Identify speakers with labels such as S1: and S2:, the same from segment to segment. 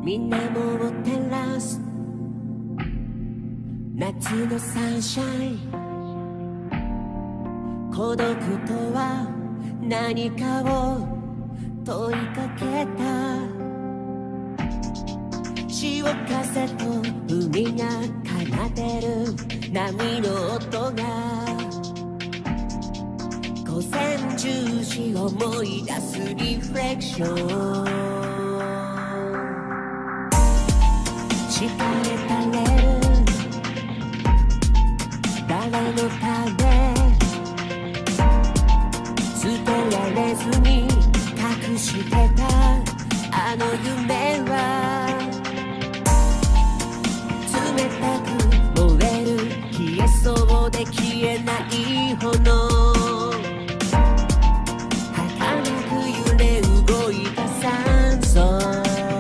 S1: みんなも照らす夏のサンシャイン。孤独とは何かを問いかけた。潮風と海が奏でる波の音が午前10時思い出すリフレクション。敷かれたレール、誰のため捨てられずに隠してたあの夢は冷たく燃える、消えそうで消えない炎。儚く揺れ動いた酸素。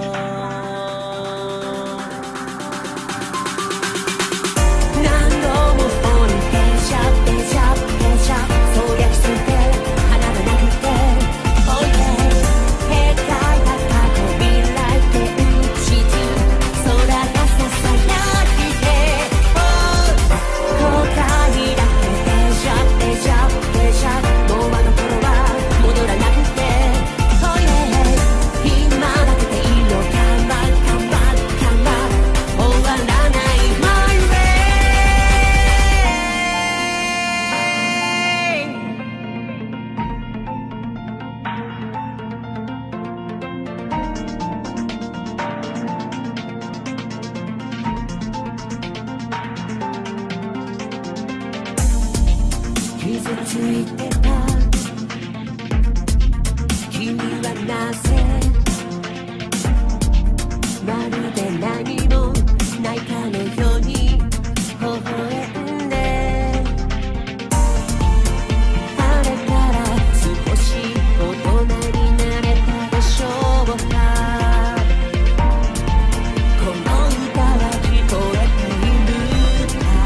S1: 傷ついてた君はなぜまるで何もないかのように微笑んで、あれから少し大人になれたでしょうか。この歌は聞こえているか。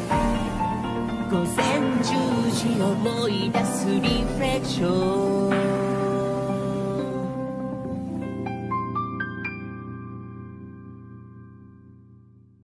S1: 午前10時思い出すリフレクション。